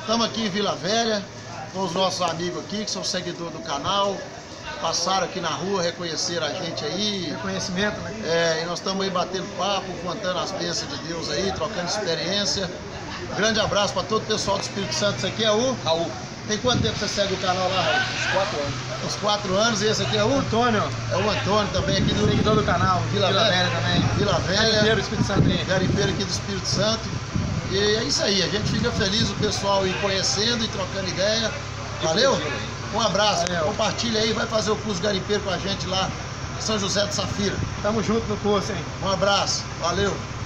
Estamos aqui em Vila Velha, com os nossos amigos aqui, que são seguidores do canal. Passaram aqui na rua, reconheceram a gente aí. Reconhecimento, né? E nós estamos aí batendo papo, contando as bênçãos de Deus aí, trocando experiência. Grande abraço para todo o pessoal do Espírito Santo. Esse aqui é o Raul. Tem quanto tempo você segue o canal lá, Raul? Uns 4 anos. Uns 4 anos. E esse aqui é o Antônio. É o Antônio também aqui do Seguidor do canal. Vila Velha também. Vila Velha. Garimpeiro, Espírito Santo aí. Garimpeiro aqui do Espírito Santo. E é isso aí, a gente fica feliz o pessoal ir conhecendo e trocando ideia. Valeu? Um abraço. Valeu. Compartilha aí, vai fazer o curso garimpeiro com a gente lá em São José de Safira. Tamo junto no curso, hein? Um abraço. Valeu.